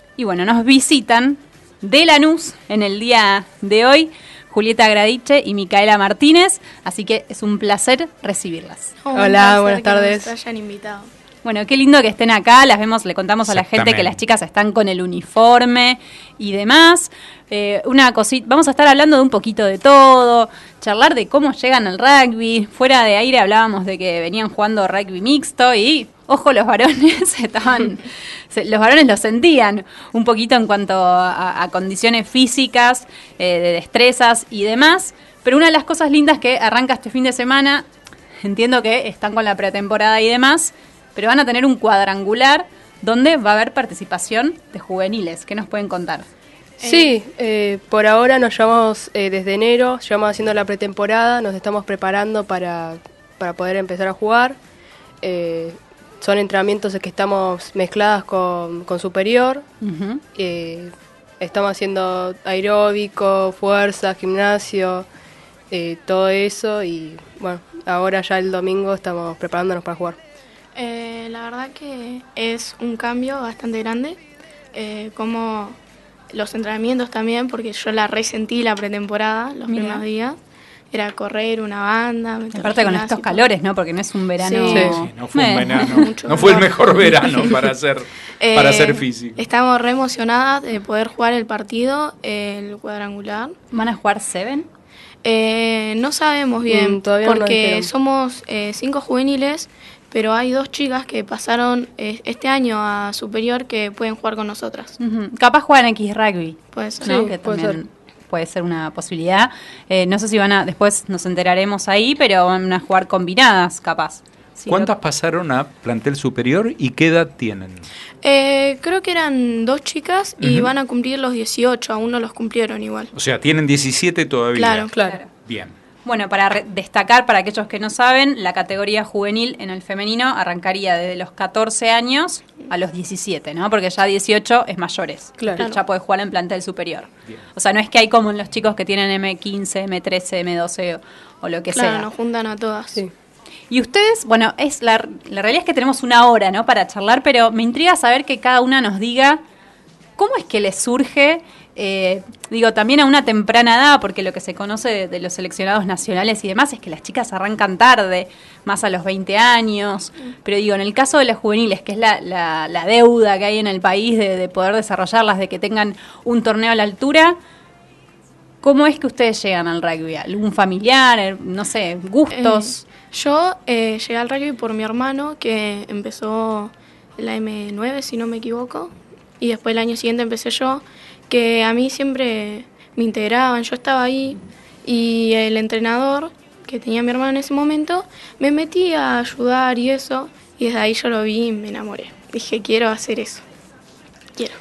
Y bueno, nos visitan de Lanús en el día de hoy Julieta Gradiche y Micaela Martínez, así que es un placer recibirlas. Hola, buenas tardes. Que nos hayan invitado. Bueno, qué lindo que estén acá, las vemos, le contamos a la gente que las chicas están con el uniforme y demás. Una cosita, vamos a estar hablando de un poquito de todo, charlar de cómo llegan al rugby. Fuera de aire hablábamos de que venían jugando rugby mixto y, ojo, los varones los varones lo sentían un poquito en cuanto a condiciones físicas, de destrezas y demás. Pero una de las cosas lindas que arranca este fin de semana, entiendo que están con la pretemporada y demás, pero van a tener un cuadrangular donde va a haber participación de juveniles. ¿Qué nos pueden contar? Sí, por ahora nos llevamos desde enero, llevamos haciendo la pretemporada, nos estamos preparando para poder empezar a jugar. Son entrenamientos que estamos mezcladas con superior. Uh-huh. Estamos haciendo aeróbico, fuerza, gimnasio, todo eso. Y bueno, ahora ya el domingo estamos preparándonos para jugar. La verdad que es un cambio bastante grande, como los entrenamientos también, porque yo la resentí la pretemporada los primeros días. Era correr una banda. Aparte con estos calores, ¿no? Porque no es un verano. Sí, no fue un verano. No fue el mejor verano para hacer físico. Estamos re emocionadas de poder jugar el partido, el cuadrangular. ¿Van a jugar 7? No sabemos bien, porque no somos 5 juveniles, pero hay 2 chicas que pasaron este año a superior que pueden jugar con nosotras. Uh-huh. Capaz juegan X rugby. Puede ser. ¿No? Que también puede ser una posibilidad. No sé si después nos enteraremos ahí, pero van a jugar combinadas, capaz. Sí, ¿cuántas pasaron a plantel superior y qué edad tienen? Creo que eran 2 chicas y van a cumplir los 18, aún no los cumplieron igual. O sea, tienen 17 todavía. Claro. Bien. Bueno, para destacar, para aquellos que no saben, la categoría juvenil en el femenino arrancaría desde los 14 años a los 17, ¿no? Porque ya 18 es mayores. Claro. Ya puede jugar en plantel superior. Bien. O sea, no es que hay como en los chicos que tienen M15, M13, M12 o lo que sea. Claro, nos juntan a todas. Sí. Y ustedes, bueno, la realidad es que tenemos una hora, ¿no?, para charlar, pero me intriga saber que cada una nos diga cómo es que les surge, también a una temprana edad, porque lo que se conoce de los seleccionados nacionales y demás es que las chicas arrancan tarde, más a los 20 años, pero en el caso de las juveniles, que es la deuda que hay en el país de poder desarrollarlas, de que tengan un torneo a la altura, ¿cómo es que ustedes llegan al rugby? ¿Algún familiar, no sé, gustos? Yo llegué al rugby por mi hermano, que empezó en la M9, si no me equivoco, y después el año siguiente empecé yo, que a mí siempre me integraban, yo estaba ahí, y el entrenador, que tenía mi hermano en ese momento, me metí a ayudar y eso, y desde ahí yo lo vi y me enamoré. Dije, quiero hacer eso. Quiero.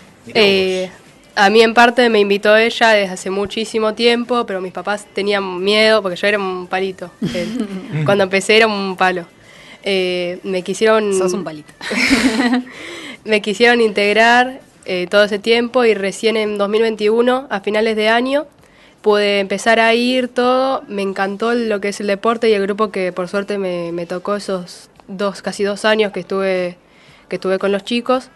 A mí en parte me invitó ella desde hace muchísimo tiempo, pero mis papás tenían miedo porque yo era un palito. Cuando empecé era un palo. Me quisieron... Sos un palito. Me quisieron integrar todo ese tiempo y recién en 2021, a finales de año, pude empezar a ir todo. Me encantó lo que es el deporte y el grupo que por suerte me tocó esos casi 2 años que estuve con los chicos.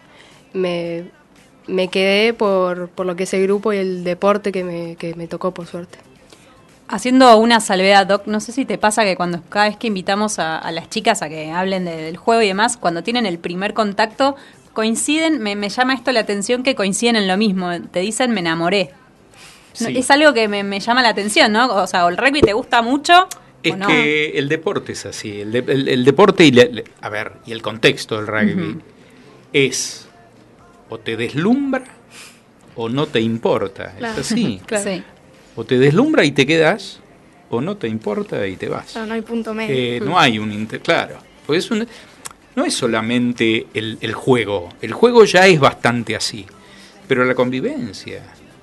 Me quedé por lo que es el grupo y el deporte que me tocó, por suerte. Haciendo una salvedad, Doc, no sé si te pasa que cada vez que invitamos a las chicas a que hablen del juego y demás, cuando tienen el primer contacto, coinciden, me llama esto la atención que coinciden en lo mismo, te dicen me enamoré. Sí. Es algo que me llama la atención, ¿no? O sea, el rugby te gusta mucho. Es que el deporte es así, el deporte y el contexto del rugby es... o te deslumbra o no te importa. Claro. Es así. Claro. Sí. O te deslumbra y te quedas, o no te importa y te vas. Claro, no hay punto medio. No hay claro. Pues no es solamente el juego. El juego ya es bastante así. Pero la convivencia.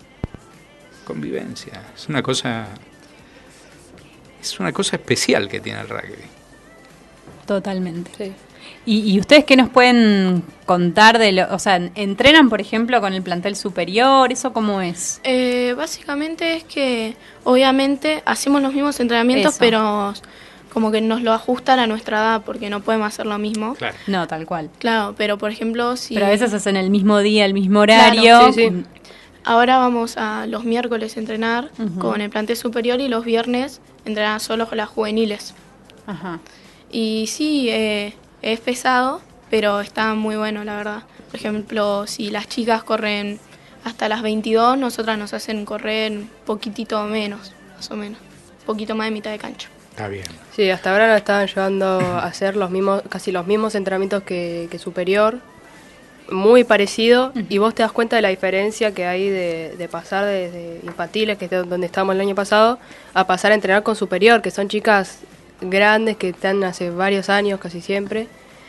Es una cosa especial que tiene el rugby. Totalmente. Sí. ¿Y ustedes qué nos pueden contar o sea, entrenan, por ejemplo, con el plantel superior? ¿Eso cómo es? Básicamente es que, obviamente, hacemos los mismos entrenamientos, pero como que nos lo ajustan a nuestra edad porque no podemos hacer lo mismo. Claro. No, tal cual. Claro, pero por ejemplo, si... Pero a veces hacen el mismo día, el mismo horario. Claro, sí, sí. Ahora vamos a los miércoles a entrenar Ujú. con el plantel superior y los viernes entrenar solo con las juveniles. Ajá. Y sí, es pesado, pero está muy bueno, la verdad. Por ejemplo, si las chicas corren hasta las 22, nosotras nos hacen correr un poquitito menos, más o menos. Un poquito más de mitad de cancha. Está bien. Sí, hasta ahora nos estaban llevando a hacer casi los mismos entrenamientos que superior, muy parecido, y vos te das cuenta de la diferencia que hay de pasar desde infantiles, que es donde estábamos el año pasado, a pasar a entrenar con superior, que son chicas grandes que están hace varios años, casi siempre,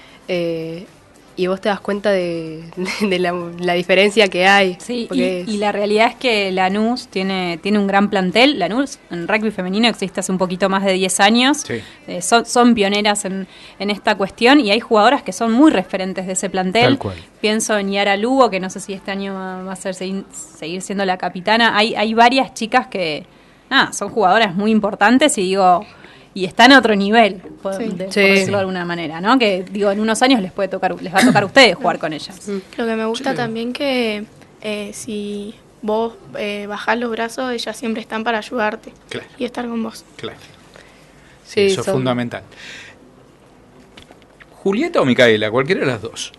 y vos te das cuenta de la diferencia que hay. Sí, porque y la realidad es que Lanús tiene un gran plantel. Lanús en rugby femenino existe hace un poquito más de 10 años. Sí. Son pioneras en esta cuestión y hay jugadoras que son muy referentes de ese plantel. Tal cual. Pienso en Yara Lugo, que no sé si este año va a seguir siendo la capitana. Hay varias chicas que son jugadoras muy importantes y digo... Y están a otro nivel, por Sí. decirlo de alguna manera, ¿no? Que digo, en unos años les va a tocar a ustedes jugar con ellas. Lo que me gusta Sí. también que si vos bajás los brazos, ellas siempre están para ayudarte Claro. y estar con vos. Claro. Sí, Eso es son- fundamental. Julieta o Micaela, cualquiera de las dos.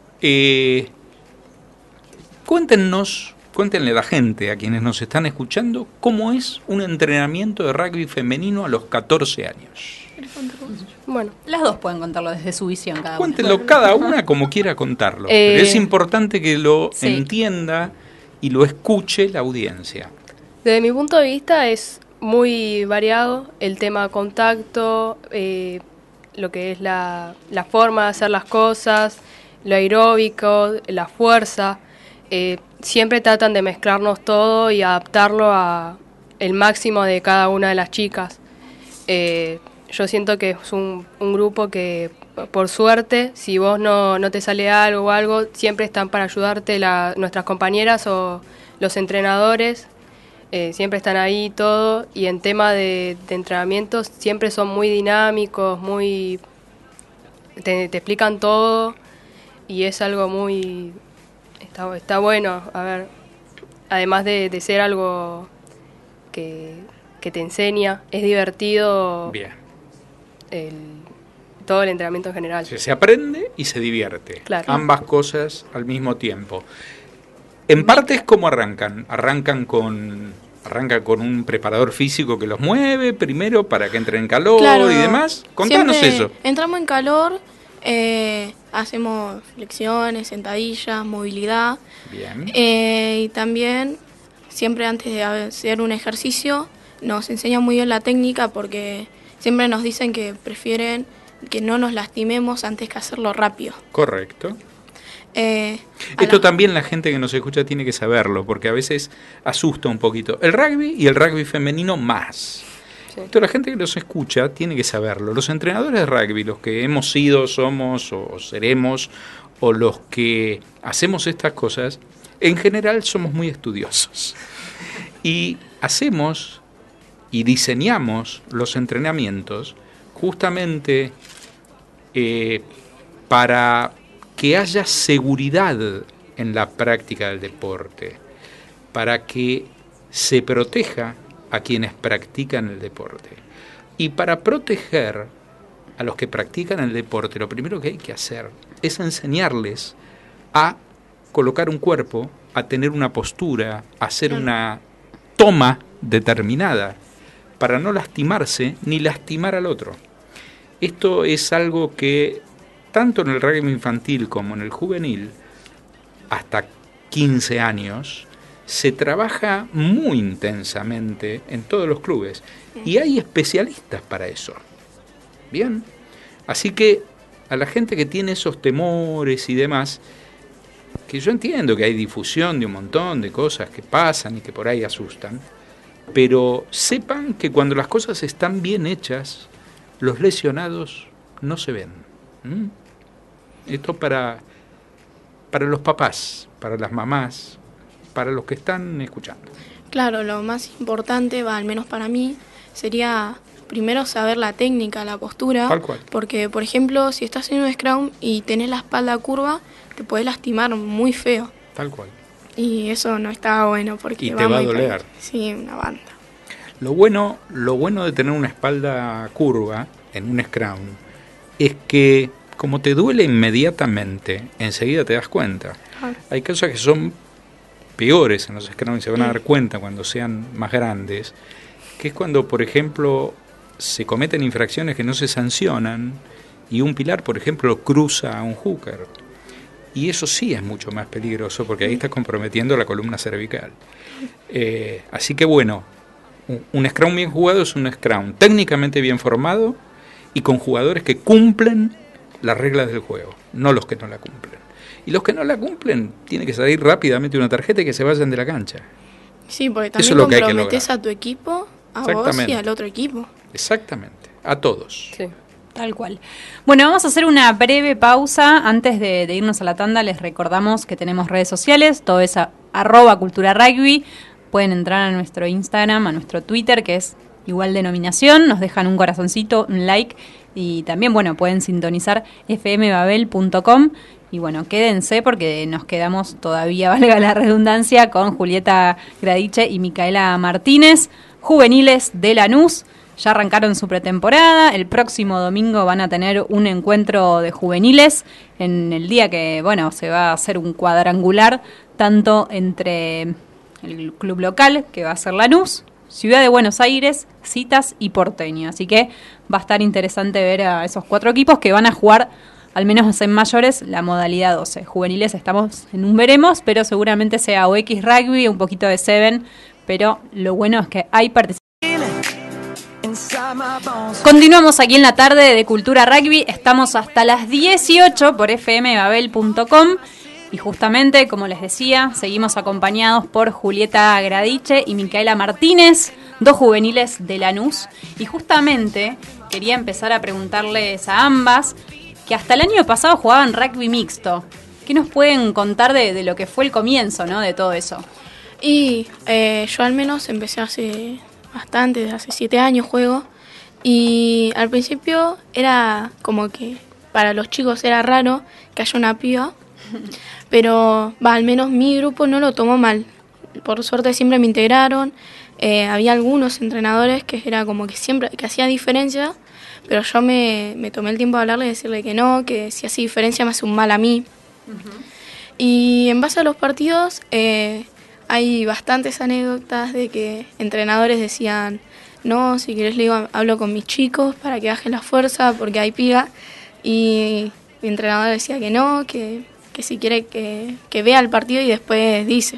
Cuéntenle a la gente, a quienes nos están escuchando, cómo es un entrenamiento de rugby femenino a los 14 años. Bueno, Las dos pueden contarlo desde su visión cada una. Cuéntenlo cada una como quiera contarlo. Pero es importante que lo Sí. entienda y lo escuche la audiencia. desde mi punto de vista es muy variado el tema contacto, lo que es la forma de hacer las cosas, lo aeróbico, la fuerza. Siempre tratan de mezclarnos todo y adaptarlo a el máximo de cada una de las chicas. Yo siento que es un grupo que, por suerte, si vos no te sale algo o algo, siempre están para ayudarte nuestras compañeras o los entrenadores. Siempre están ahí todo, y en tema de entrenamientos siempre son muy dinámicos, te explican todo, y es algo muy... Está bueno, a ver, además de ser algo que te enseña, es divertido Bien. todo el entrenamiento en general. Se aprende y se divierte. Claro. Ambas cosas al mismo tiempo. En parte es como arrancan. Arrancan con un preparador físico que los mueve primero para que entren en calor Claro, y demás. Contanos siempre eso. Entramos en calor, hacemos flexiones, sentadillas, movilidad. Bien. Y también, siempre antes de hacer un ejercicio, nos enseñan muy bien la técnica porque siempre nos dicen que prefieren que no nos lastimemos antes que hacerlo rápido. Correcto. A Esto la- también la gente que nos escucha tiene que saberlo, porque a veces asusta un poquito. El rugby y el rugby femenino más. Sí. Esto la gente que nos escucha tiene que saberlo. Los entrenadores de rugby, los que hemos sido, somos o seremos, o los que hacemos estas cosas, en general somos muy estudiosos. Y hacemos y diseñamos los entrenamientos justamente para que haya seguridad en la práctica del deporte, para que se proteja a quienes practican el deporte. Y para proteger a los que practican el deporte, lo primero que hay que hacer es enseñarles a colocar un cuerpo, a tener una postura, a hacer una toma determinada, para no lastimarse ni lastimar al otro. Esto es algo que tanto en el rugby infantil como en el juvenil, hasta 15 años, se trabaja muy intensamente en todos los clubes. Y hay especialistas para eso. Bien. Así que a la gente que tiene esos temores y demás, que yo entiendo que hay difusión de un montón de cosas que pasan y que por ahí asustan, pero sepan que cuando las cosas están bien hechas, los lesionados no se ven. ¿Mm? Esto para los papás, para las mamás, para los que están escuchando. Claro, lo más importante, al menos para mí, sería primero saber la técnica, la postura. Tal cual. Porque, por ejemplo, si estás en un scrum y tenés la espalda curva, te podés lastimar muy feo. Tal cual. Y eso no está bueno porque y te va a doler. Sí, una banda. Lo bueno de tener una espalda curva en un scrum es que como te duele inmediatamente, enseguida te das cuenta. Hay cosas que son peores en los scrum y se van a dar cuenta cuando sean más grandes, que es cuando, por ejemplo, se cometen infracciones que no se sancionan y un pilar, por ejemplo, cruza a un hooker. Y eso sí es mucho más peligroso porque ahí estás comprometiendo la columna cervical. Así que bueno, un scrum bien jugado es un scrum técnicamente bien formado y con jugadores que cumplen las reglas del juego, no los que no la cumplen. Y los que no la cumplen, tiene que salir rápidamente una tarjeta y que se vayan de la cancha. Sí, porque también comprometes a tu equipo, a vos y al otro equipo. Exactamente, a todos. Sí. Tal cual. Bueno, vamos a hacer una breve pausa. Antes de irnos a la tanda, les recordamos que tenemos redes sociales, todo es @culturarugby. Pueden entrar a nuestro Instagram, a nuestro Twitter, que es igual denominación, nos dejan un corazoncito, un like, y también, bueno, pueden sintonizar fmbabel.com. Y bueno, quédense porque nos quedamos todavía, valga la redundancia, con Julieta Gradiche y Micaela Martínez, juveniles de Lanús. Ya arrancaron su pretemporada, el próximo domingo van a tener un encuentro de juveniles en el día que, bueno, se va a hacer un cuadrangular tanto entre el club local, que va a ser Lanús, Ciudad de Buenos Aires, Citas y Porteño. Así que va a estar interesante ver a esos 4 equipos que van a jugar, al menos en mayores, la modalidad 12. Juveniles estamos en un veremos, pero seguramente sea o X Rugby, un poquito de Seven, pero lo bueno es que hay participación. Continuamos aquí en la tarde de Cultura Rugby, estamos hasta las 18 por fmbabel.com y justamente, como les decía, seguimos acompañados por Julieta Gradiche y Micaela Martínez, 2 juveniles de Lanús, y justamente quería empezar a preguntarles a ambas que hasta el año pasado jugaban rugby mixto. ¿Qué nos pueden contar de lo que fue el comienzo, ¿no?, de todo eso? Y yo al menos empecé hace bastante, desde hace 7 años juego, y al principio era como que para los chicos era raro que haya una piba, pero al menos mi grupo no lo tomó mal. Por suerte siempre me integraron, había algunos entrenadores que era como que siempre que hacía diferencia, pero yo me tomé el tiempo de hablarle y decirle que no, que si hace diferencia me hace un mal a mí. Y en base a los partidos hay bastantes anécdotas de que entrenadores decían: no, si querés le digo, hablo con mis chicos para que bajen la fuerza porque hay piba. Y mi entrenador decía que no, que si quiere que vea el partido y después dice.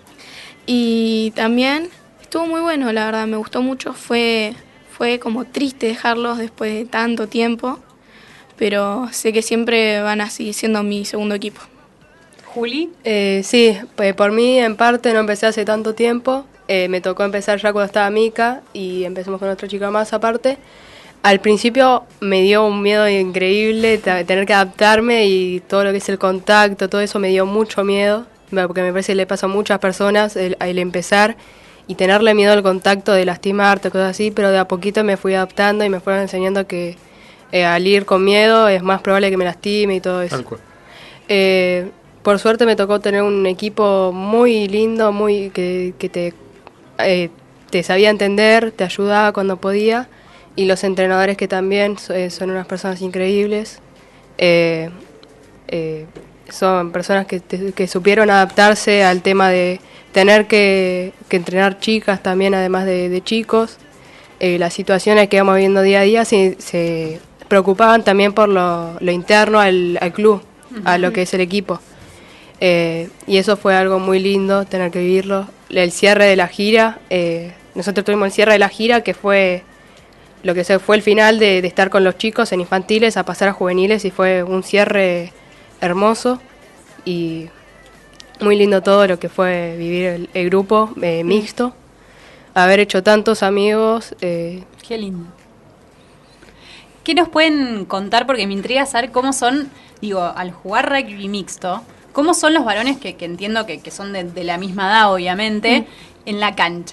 Y también estuvo muy bueno, la verdad, me gustó mucho. Fue como triste dejarlos después de tanto tiempo, pero sé que siempre van a seguir siendo mi segundo equipo. ¿Juli? Sí, pues por mí en parte no empecé hace tanto tiempo. Me tocó empezar ya cuando estaba Mica y empezamos con otra chica más aparte. Al principio me dio un miedo increíble tener que adaptarme y todo lo que es el contacto, todo eso me dio mucho miedo, porque me parece que le pasa a muchas personas el empezar y tenerle miedo al contacto, de lastimarte, cosas así, pero de a poquito me fui adaptando y me fueron enseñando que al ir con miedo es más probable que me lastime y todo eso. Tal cual. Por suerte me tocó tener un equipo muy lindo, muy que te sabía entender, te ayudaba cuando podía, y los entrenadores que también son unas personas increíbles. Son personas que supieron adaptarse al tema de tener que entrenar chicas también, además de chicos. Las situaciones que vamos viendo día a día se preocupaban también por lo interno al club, a lo que es el equipo. Y eso fue algo muy lindo, tener que vivirlo. El cierre de la gira, nosotros tuvimos el cierre de la gira, que fue lo que fue el final de estar con los chicos en infantiles a pasar a juveniles, y fue un cierre hermoso y muy lindo todo lo que fue vivir el grupo mixto, haber hecho tantos amigos. Qué lindo. ¿Qué nos pueden contar? Porque me intriga saber cómo son, al jugar rugby mixto, cómo son los varones que entiendo que son de la misma edad, obviamente, en la cancha.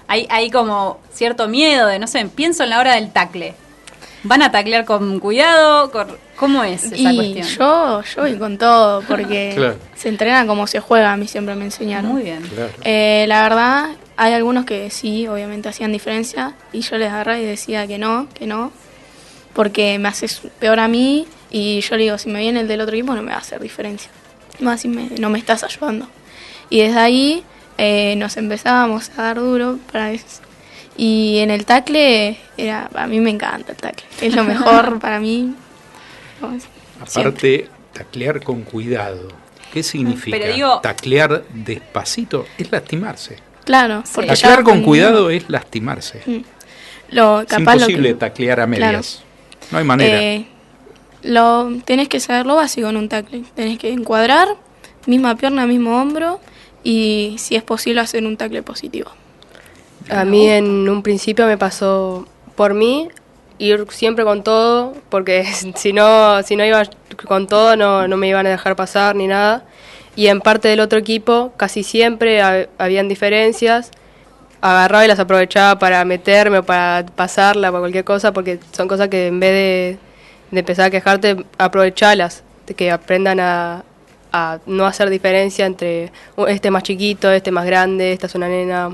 hay como cierto miedo de, no sé, pienso en la hora del tacle. ¿Van a taclear con cuidado? ¿Cómo es esa cuestión? Yo voy con todo, porque claro. se entrena como se juega, a mí siempre me enseñaron. Muy bien. Claro. La verdad, hay algunos que sí, obviamente hacían diferencia, y yo les agarraba y decía que no, porque me haces peor a mí, y yo le digo, si me viene el del otro equipo no me va a hacer diferencia, más si no me estás ayudando. Y desde ahí nos empezábamos a dar duro para eso. Y en el tacle, a mí me encanta el tacle, es lo mejor para mí. Aparte, taclear con cuidado. ¿Qué significa? Pero digo, taclear despacito es lastimarse. Claro, sí. porque Taclear ya con cuidado es lastimarse. es imposible taclear a medias. Claro. No hay manera. Tenés que saber lo básico en un tackle. Tenés que encuadrar, misma pierna, mismo hombro, y si es posible hacer un tackle positivo. A mí en un principio me pasó por mí ir siempre con todo, porque si no iba con todo no me iban a dejar pasar ni nada. Y en parte del otro equipo casi siempre habían diferencias. Agarraba y las aprovechaba para meterme o para pasarla, para cualquier cosa, porque son cosas que en vez de empezar a quejarte, aprovechalas, que aprendan a no hacer diferencia entre este más chiquito, este más grande, esta es una nena.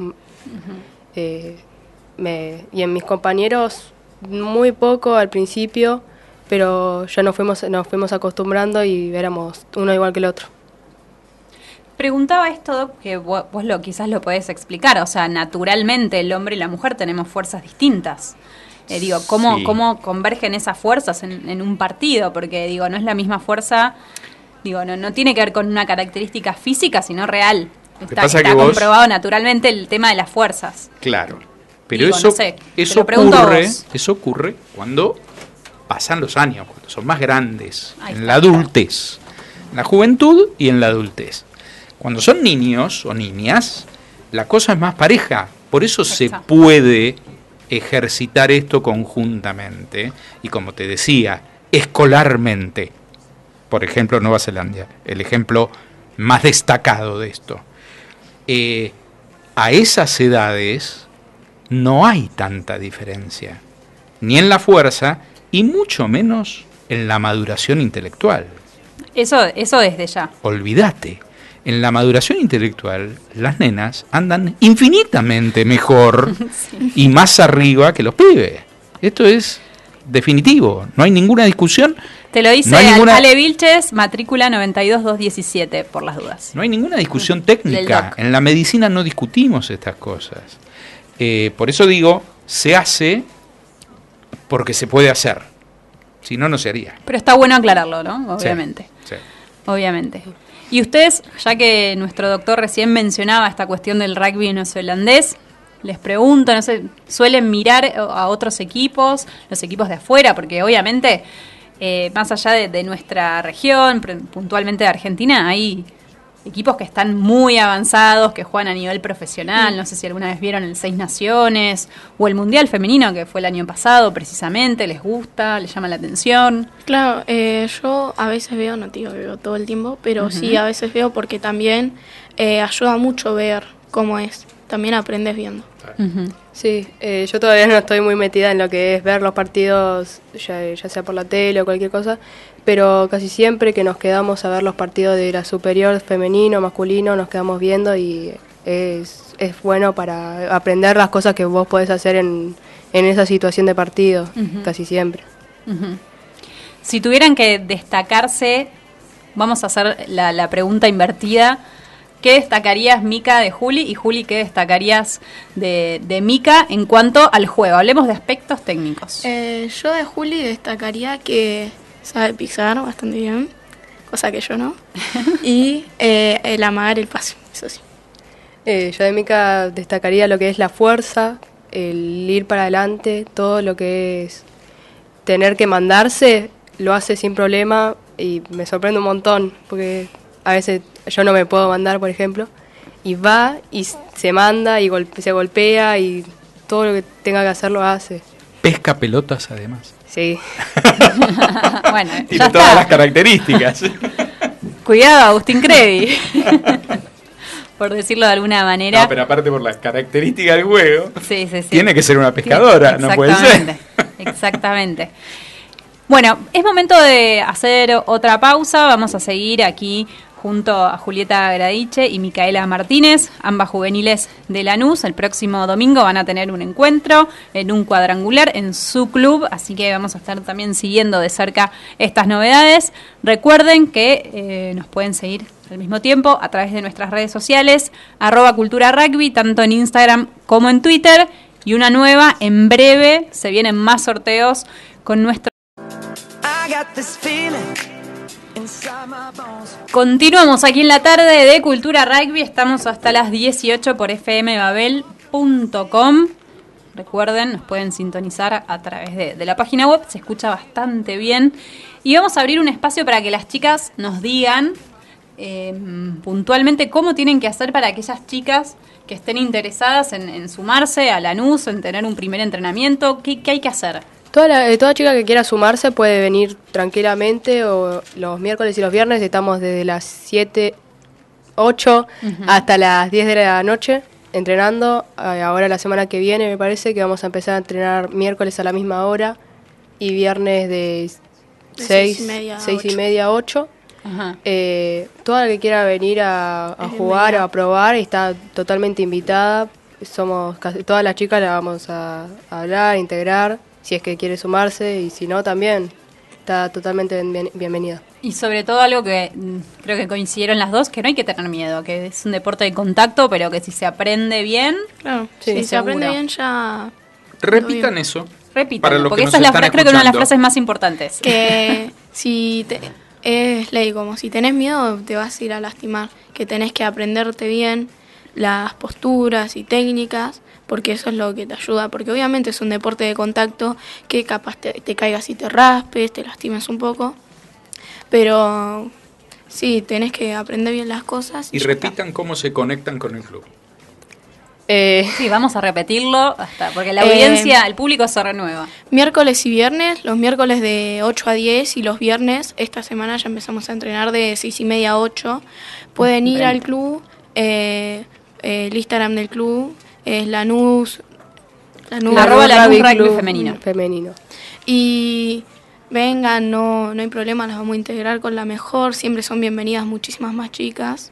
Y en mis compañeros muy poco al principio, pero ya nos fuimos acostumbrando y éramos uno igual que el otro. Preguntaba esto, Doc, que vos quizás lo podés explicar. O sea, naturalmente el hombre y la mujer tenemos fuerzas distintas. ¿Cómo convergen esas fuerzas en un partido? Porque, no es la misma fuerza, no tiene que ver con una característica física, sino real. Está comprobado naturalmente el tema de las fuerzas. Claro, pero eso ocurre cuando pasan los años, cuando son más grandes, la adultez, en la juventud y en la adultez. Cuando son niños o niñas, la cosa es más pareja, por eso se puede ejercitar esto conjuntamente y, como te decía, escolarmente. Por ejemplo, Nueva Zelanda, el ejemplo más destacado de esto. A esas edades no hay tanta diferencia, ni en la fuerza y mucho menos en la maduración intelectual. Eso desde ya. Olvídate, en la maduración intelectual las nenas andan infinitamente mejor sí. y más arriba que los pibes. Esto es definitivo, no hay ninguna discusión. Te lo dice Ale Vilches, matrícula 92217, por las dudas. No hay ninguna discusión técnica. En la medicina no discutimos estas cosas. Por eso digo, se hace porque se puede hacer. Si no, no se haría. Pero está bueno aclararlo, ¿no? Obviamente. Sí. Obviamente. Y ustedes, ya que nuestro doctor recién mencionaba esta cuestión del rugby neozelandés, les pregunto, no sé, ¿suelen mirar a otros equipos, los equipos de afuera? Porque obviamente, más allá de nuestra región, puntualmente de Argentina, hay equipos que están muy avanzados, que juegan a nivel profesional. No sé si alguna vez vieron el Seis Naciones o el Mundial Femenino, que fue el año pasado precisamente. ¿Les gusta? ¿Les llama la atención? Claro, yo a veces veo, no digo que veo todo el tiempo, pero sí a veces veo porque también ayuda mucho ver cómo es. También aprendes viendo. Sí, yo todavía no estoy muy metida en lo que es ver los partidos, ya sea por la tele o cualquier cosa, pero casi siempre que nos quedamos a ver los partidos de la superior, femenino, masculino, nos quedamos viendo y es bueno para aprender las cosas que vos podés hacer en esa situación de partido, casi siempre. Si tuvieran que destacarse, vamos a hacer la pregunta invertida. ¿Qué destacarías, Mica, de Juli? Y Juli, ¿qué destacarías de Mica en cuanto al juego? Hablemos de aspectos técnicos. Yo de Juli destacaría que sabe pisar bastante bien, cosa que yo no. Y el amagar el pase, eso sí. Yo de Mica destacaría lo que es la fuerza, el ir para adelante, todo lo que es tener que mandarse, lo hace sin problema y me sorprende un montón, porque a veces yo no me puedo mandar, por ejemplo, y va y se manda y se golpea y todo lo que tenga que hacer lo hace. Pesca pelotas además. Sí. Bueno, tiene todas las características. Cuidado, Agustín Crevi. por decirlo de alguna manera. No, pero aparte por las características del juego, sí. tiene que ser una pescadora, no puede ser. Exactamente. Bueno, es momento de hacer otra pausa. Vamos a seguir aquí junto a Julieta Gradiche y Micaela Martínez, ambas juveniles de Lanús. El próximo domingo van a tener un encuentro en un cuadrangular en su club, así que vamos a estar también siguiendo de cerca estas novedades. Recuerden que nos pueden seguir al mismo tiempo a través de nuestras redes sociales, @culturarugby, tanto en Instagram como en Twitter, y una nueva, en breve, se vienen más sorteos con nuestro... Continuamos aquí en la tarde de Cultura Rugby. Estamos hasta las 18 por fmbabel.com. Recuerden, nos pueden sintonizar a través de la página web. Se escucha bastante bien. Y vamos a abrir un espacio para que las chicas nos digan puntualmente cómo tienen que hacer para aquellas chicas que estén interesadas en sumarse a Lanús, en tener un primer entrenamiento. ¿Qué hay que hacer? Toda chica que quiera sumarse puede venir tranquilamente, o los miércoles y los viernes estamos desde las 7, 8 hasta las 10 de la noche entrenando. Ahora la semana que viene me parece que vamos a empezar a entrenar miércoles a la misma hora y viernes de 6 y media, 8. Toda la que quiera venir a jugar o a probar está totalmente invitada. Todas las chicas las vamos a hablar, a integrar, si es que quiere sumarse, y si no también está totalmente bienvenida. Y sobre todo algo que creo que coincidieron las dos, que no hay que tener miedo, que es un deporte de contacto, pero que si se aprende bien, claro, si se aprende bien ya... Repitan eso. Repitan, porque esa es creo que una de las frases más importantes. Que es ley, como si tenés miedo te vas a ir a lastimar, que tenés que aprenderte bien las posturas y técnicas, porque eso es lo que te ayuda, porque obviamente es un deporte de contacto que capaz te caigas y te raspes, te lastimes un poco, pero sí, tenés que aprender bien las cosas. Y repitan cómo se conectan con el club. Sí, vamos a repetirlo, porque la audiencia, el público se renueva. Miércoles y viernes, los miércoles de 8 a 10 y los viernes, esta semana ya empezamos a entrenar de 6 y media a 8. Pueden ir al club, el Instagram del club es Lanús Rugby femenino. Y vengan, no hay problema, las vamos a integrar con la mejor, siempre son bienvenidas muchísimas más chicas.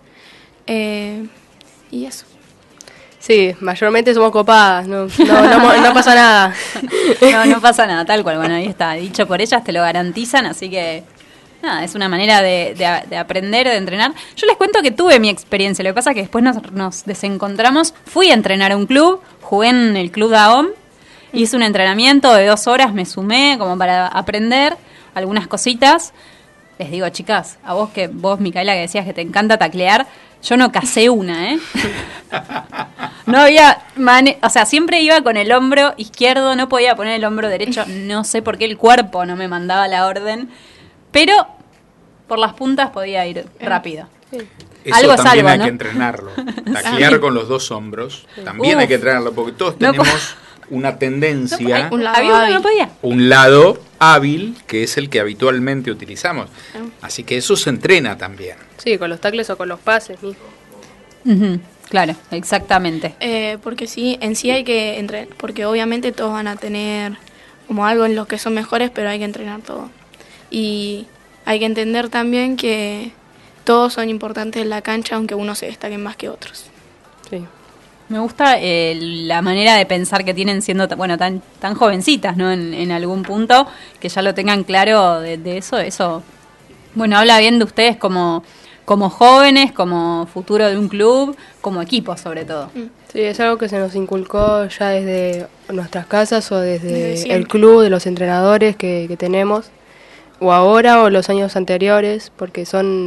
Y eso. Sí, mayormente somos copadas, no pasa nada. No pasa nada, tal cual. Bueno, ahí está, dicho por ellas, te lo garantizan, así que nada, es una manera de aprender, de entrenar. Yo les cuento que tuve mi experiencia, lo que pasa es que después nos desencontramos. Fui a entrenar a un club, jugué en el club DAOM, hice un entrenamiento de 2 horas, me sumé como para aprender algunas cositas. Les digo, chicas, vos, Micaela, que decías que te encanta taclear, yo no casé una, ¿eh? No había o sea, siempre iba con el hombro izquierdo, no podía poner el hombro derecho, no sé por qué el cuerpo no me mandaba la orden, pero por las puntas podía ir rápido. Sí. Eso algo es también algo, hay ¿no? que entrenarlo. Taclear con los 2 hombros, también hay que entrenarlo, porque todos tenemos una tendencia, había uno que no podía. un lado hábil, que es el que habitualmente utilizamos. Así que eso se entrena también. Sí, con los tacles o con los pases mismo. Claro, exactamente. Porque sí, en sí hay que entrenar, porque obviamente todos van a tener como algo en los que son mejores, pero hay que entrenar todo. Y hay que entender también que todos son importantes en la cancha, aunque unos se destaquen más que otros. Sí. Me gusta la manera de pensar que tienen siendo tan jovencitas, ¿no? En algún punto, que ya lo tengan claro de eso. Eso, bueno, habla bien de ustedes como jóvenes, como futuro de un club, como equipo sobre todo. Sí, es algo que se nos inculcó ya desde nuestras casas o desde el siempre. club, de los entrenadores que tenemos, o ahora o los años anteriores, porque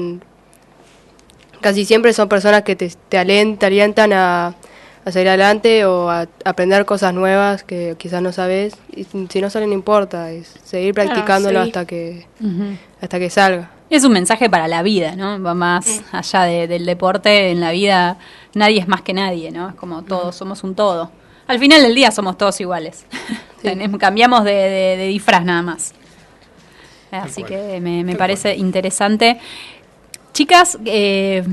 casi siempre son personas que te alientan a seguir adelante o a aprender cosas nuevas que quizás no sabes, y si no sale no importa, es seguir practicándolo hasta que salga. Es un mensaje para la vida, ¿no? Va más allá del deporte. En la vida nadie es más que nadie, ¿no? Es como todos somos un todo. Al final del día somos todos iguales. Sí. Cambiamos de disfraz nada más. Así que me parece interesante. Chicas,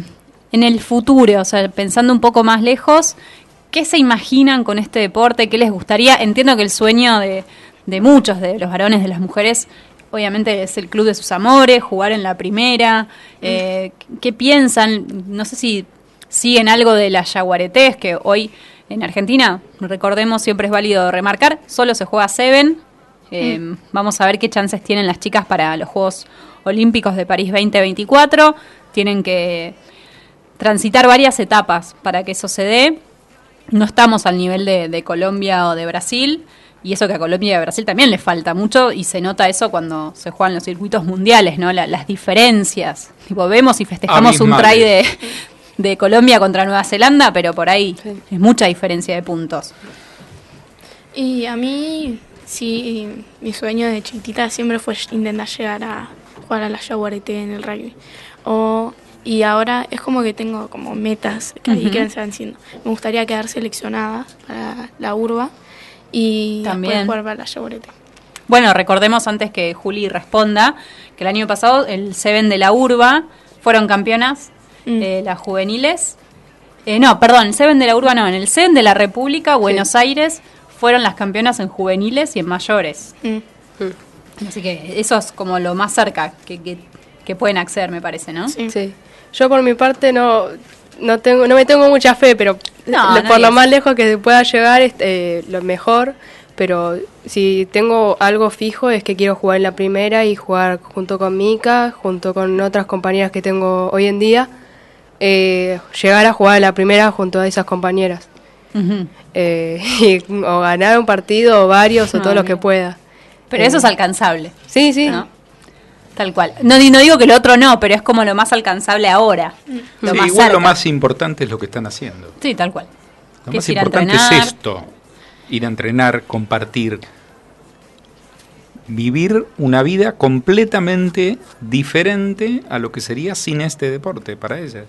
en el futuro, o sea, pensando un poco más lejos, ¿qué se imaginan con este deporte? ¿Qué les gustaría? Entiendo que el sueño de muchos, de los varones, de las mujeres, obviamente es el club de sus amores, jugar en la primera. ¿Qué piensan? No sé si siguen algo de las yaguaretés, que hoy en Argentina, recordemos, siempre es válido remarcar, solo se juega Seven. Vamos a ver qué chances tienen las chicas para los Juegos Olímpicos de París 2024. Tienen que transitar varias etapas para que eso se dé. No estamos al nivel de Colombia o de Brasil, y eso que a Colombia y a Brasil también les falta mucho, y se nota eso cuando se juegan los circuitos mundiales, ¿no? Las diferencias. Tipo, vemos y festejamos un try de Colombia contra Nueva Zelanda, pero por ahí es mucha diferencia de puntos. Y a mí, sí, mi sueño de chiquitita siempre fue intentar llegar a jugar a la yaguareté en el rugby. Y ahora es como que tengo como metas que ahí que se van haciendo. Me gustaría quedar seleccionada para la urba y también después jugar para la yaguareté. Bueno, recordemos antes que Juli responda que el año pasado el Seven de la urba fueron campeonas las juveniles. No, perdón, el Seven de la urba no, en el Seven de la República, Buenos Aires, fueron las campeonas en juveniles y en mayores. Así que eso es como lo más cerca que pueden acceder, me parece, ¿no? Sí. Yo por mi parte no me tengo mucha fe, pero por lo más lejos que se pueda llegar lo mejor. Pero si tengo algo fijo es que quiero jugar en la primera y jugar junto con Mica, junto con otras compañeras que tengo hoy en día, llegar a jugar en la primera junto a esas compañeras. O ganar un partido o varios o todo lo que pueda. Pero eso es alcanzable. Sí. ¿No? Tal cual. No digo que lo otro no, pero es como lo más alcanzable ahora. Lo más igual cerca. Lo más importante es lo que están haciendo. Sí, tal cual. Lo más importante es esto. Ir a entrenar, compartir. Vivir una vida completamente diferente a lo que sería sin este deporte para ellas.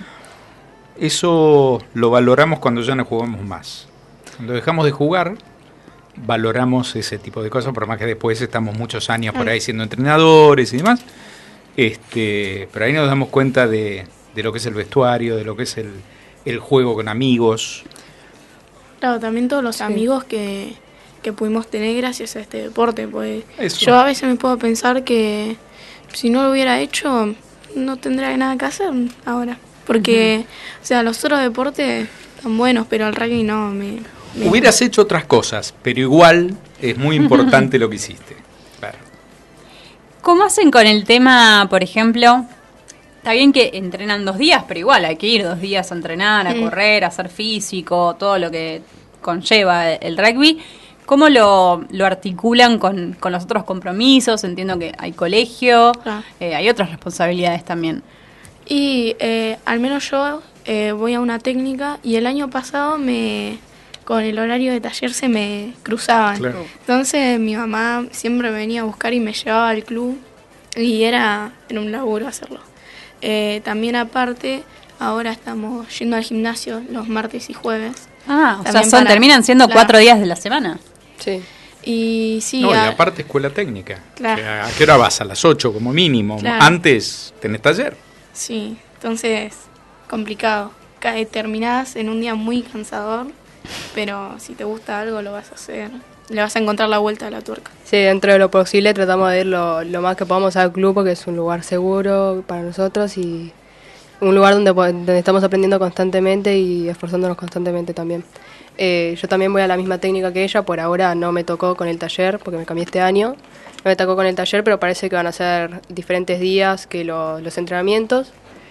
Eso lo valoramos cuando ya no jugamos más. Cuando dejamos de jugar, valoramos ese tipo de cosas, por más que después estamos muchos años por ahí siendo entrenadores y demás, pero ahí nos damos cuenta de lo que es el vestuario, de lo que es el juego con amigos. Claro, también todos los amigos que pudimos tener gracias a este deporte, pues yo a veces me puedo pensar que si no lo hubiera hecho no tendría nada que hacer ahora, porque o sea, los otros deportes están buenos, pero el rugby no Hubieras hecho otras cosas, pero igual es muy importante lo que hiciste. Claro. ¿Cómo hacen con el tema, por ejemplo? Está bien que entrenan 2 días, pero igual hay que ir 2 días a entrenar, a correr, a hacer físico, todo lo que conlleva el rugby. ¿Cómo lo articulan con los otros compromisos? Entiendo que hay colegio, hay otras responsabilidades también. Y al menos yo voy a una técnica y el año pasado con el horario de taller se me cruzaban. Claro. Entonces mi mamá siempre me venía a buscar y me llevaba al club y era un laburo hacerlo. También aparte, ahora estamos yendo al gimnasio los martes y jueves. O sea, terminan siendo 4 días de la semana. Sí. Y sí. No, y aparte escuela técnica. Claro. O sea, ¿a qué hora vas? A las 8 como mínimo. Claro. Antes tenés taller. Sí, entonces complicado. Terminás en un día muy cansador, pero si te gusta algo lo vas a hacer. Le vas a encontrar la vuelta a la tuerca. Sí, dentro de lo posible tratamos de ir lo más que podamos al club, porque es un lugar seguro para nosotros y un lugar donde estamos aprendiendo constantemente y esforzándonos constantemente también. Yo también voy a la misma técnica que ella, por ahora no me tocó con el taller, porque me cambié este año. No me tocó con el taller, pero parece que van a ser diferentes días que los entrenamientos.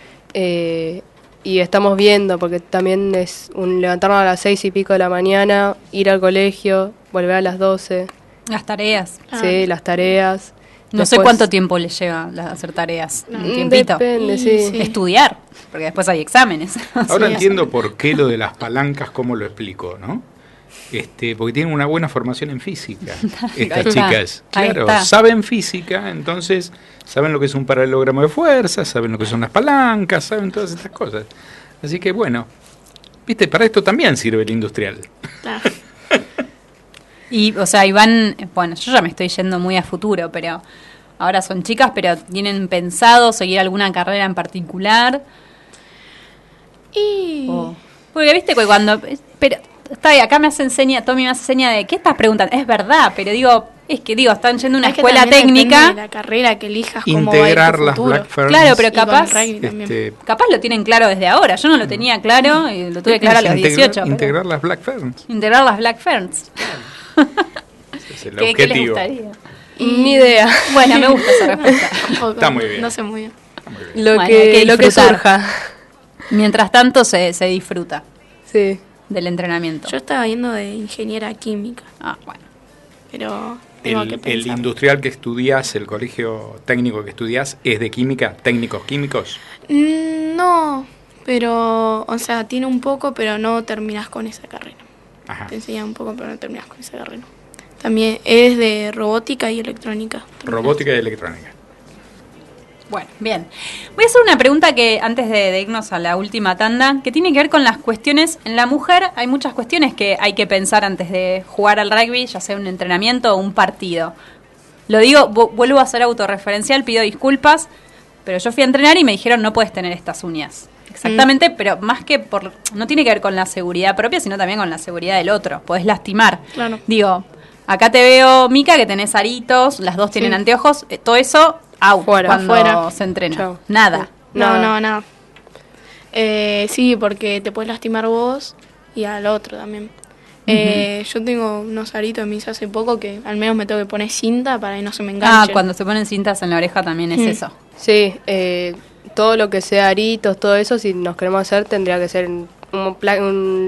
Y estamos viendo, porque también es levantarnos a las 6 y pico de la mañana, ir al colegio, volver a las 12. Las tareas. Sí, las tareas. No sé cuánto tiempo les lleva hacer tareas. Un tiempito. Depende, sí. Estudiar, porque después hay exámenes. Ahora entiendo por qué lo de las palancas, cómo lo explico, ¿no? Porque tienen una buena formación en física, estas chicas. Claro, saben física, entonces saben lo que es un paralelogramo de fuerza, saben lo que son las palancas, saben todas estas cosas. Así que bueno, viste, para esto también sirve el industrial. Claro. Y, o sea, Iván, bueno, yo ya me estoy yendo muy a futuro, pero ahora son chicas, pero ¿tienen pensado seguir alguna carrera en particular? Y... Porque viste que cuando... Pero está ahí, acá Tommy me hace seña de ¿qué estás preguntando? Es verdad, pero digo, están yendo a una escuela técnica. De la carrera que elijas, cómo integrar va a ir tu las futuro. Black Ferns. Claro, pero capaz, capaz lo tienen claro desde ahora. Yo no lo tenía claro y lo tuve claro a los 18. Integrar las Black Ferns. Integrar las Black Ferns. Ese es el ¿Qué les objetivo. gustaría? Ni idea. Bueno, me gusta esa respuesta. Está muy bien. No sé muy bien. Lo Bueno, que hay que disfrutar. surja. Mientras tanto se disfruta Sí. del entrenamiento. Yo estaba viendo de ingeniera química, Bueno. pero tengo que El pensar. industrial que estudias, el colegio técnico que estudias, ¿es de química? ¿Técnicos químicos? No, pero, o sea, tiene un poco, pero no terminas con esa carrera. Ajá. Te enseñan un poco, pero no terminas con esa carrera. También es de robótica y electrónica. Robótica y electrónica. Bueno, bien. Voy a hacer una pregunta que antes de irnos a la última tanda, que tiene que ver con las cuestiones. En la mujer hay muchas cuestiones que hay que pensar antes de jugar al rugby, ya sea un entrenamiento o un partido. Lo digo, vuelvo a ser autorreferencial, pido disculpas, pero yo fui a entrenar y me dijeron no puedes tener estas uñas. Exactamente, pero más que no tiene que ver con la seguridad propia, sino también con la seguridad del otro. Podés lastimar. Claro. Digo, acá te veo, Mica, que tenés aritos, las dos tienen anteojos, todo eso out cuando se entrena. Chau. Nada. No. Sí, porque te puedes lastimar vos y al otro también. Yo tengo unos aritos en mis hace poco que al menos me tengo que poner cinta para que no se me enganche. Cuando se ponen cintas en la oreja también es eso. Sí, todo lo que sea aritos, todo eso, si nos queremos hacer, tendría que ser un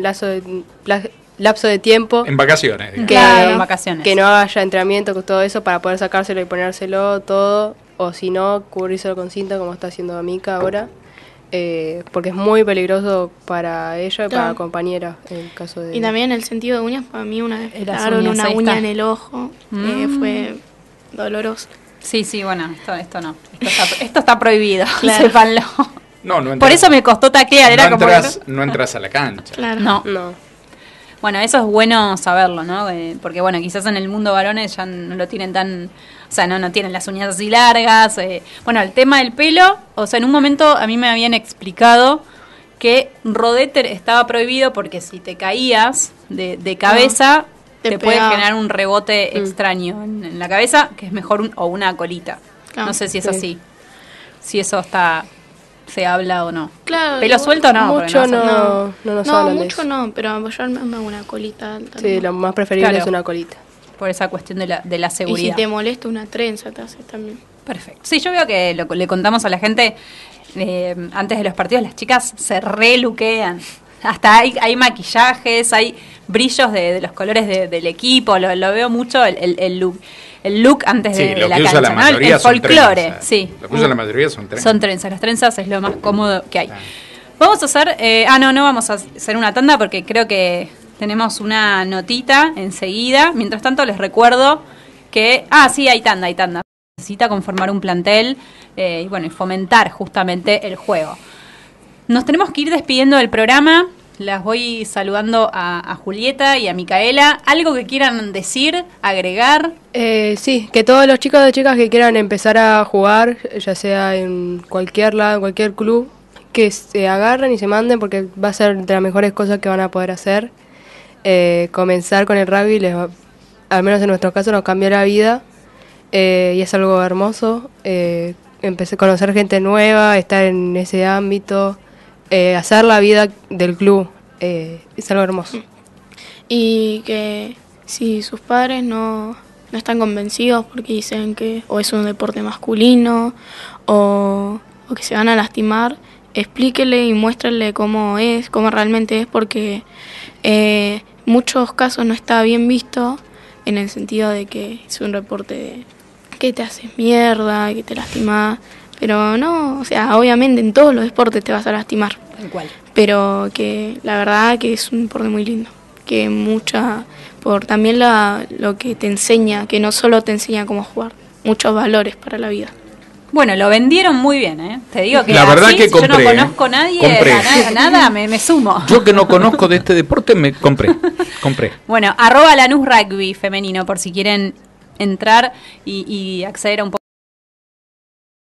lapso de tiempo. En vacaciones, digamos. Claro, en vacaciones. Que no haya entrenamiento con todo eso para poder sacárselo y ponérselo todo. O si no, cubrírselo con cinta como está haciendo Mika ahora. Porque es muy peligroso para ella y para la compañera en el caso de... Y también el sentido de uñas, para mí una vez me Las pegaron uñas, una ahí uña está. en el ojo, fue doloroso. Sí, bueno, esto no. Esto está prohibido, Claro. sépanlo. No entras, Por eso me costó taclear, era como... no entras a la cancha. Claro. No. Bueno, eso es bueno saberlo, ¿no? Porque, bueno, quizás en el mundo varones ya no lo tienen tan... O sea, no tienen las uñas así largas. Bueno, el tema del pelo, o sea, en un momento a mí me habían explicado que rodete estaba prohibido porque si te caías de cabeza, te puede pegaba. generar un rebote extraño en la cabeza, que es mejor o una colita. Claro, No sé si es sí. así. Si eso se habla o no. Claro, Pelo suelto no. porque Mucho no. no nos hablan de mucho eso. no, pero apoyarme una colita alta. Sí, ¿no? lo más preferible Claro. es una colita. Por esa cuestión de la Y si seguridad. te molesta una trenza, te haces también. Perfecto. Sí, yo veo que le contamos a la gente, antes de los partidos, las chicas se reluquean. Hasta hay maquillajes, hay brillos de los colores del equipo, lo veo mucho el look. El look antes de lo la que usa cancha, la ¿no? mayoría El son folclore, trenzas. sí. Lo que usa la mayoría son trenzas. Son trenzas, las trenzas es lo más cómodo que hay. Ah. Vamos a hacer, no vamos a hacer una tanda porque creo que tenemos una notita enseguida. Mientras tanto les recuerdo que, sí, hay tanda. Necesita conformar un plantel y fomentar justamente el juego. Nos tenemos que ir despidiendo del programa. Las voy saludando a Julieta y a Micaela. ¿Algo que quieran decir, agregar? Sí, que todos los chicos y chicas que quieran empezar a jugar, ya sea en cualquier lado, en cualquier club, que se agarren y se manden porque va a ser de las mejores cosas que van a poder hacer. Comenzar con el rugby, al menos en nuestro caso, nos cambió la vida y es algo hermoso. Empecé a conocer gente nueva, estar en ese ámbito, hacer la vida del club, es algo hermoso. Y que si sus padres no están convencidos porque dicen que o es un deporte masculino o que se van a lastimar, explíquele y muéstrenle cómo realmente es, porque en muchos casos no está bien visto en el sentido de que es un deporte que te haces mierda, que te lastimas, pero no, o sea, obviamente en todos los deportes te vas a lastimar, Tal cual. pero que la verdad que es un deporte muy lindo, que por también lo que te enseña, que no solo te enseña cómo jugar, muchos valores para la vida. Bueno, lo vendieron muy bien, ¿eh? Te digo que La verdad así, que si yo no compré, conozco a nadie, compré. nada, me sumo. Yo que no conozco de este deporte, me compré. Bueno, @Lanús Rugby femenino, por si quieren entrar y acceder a un poco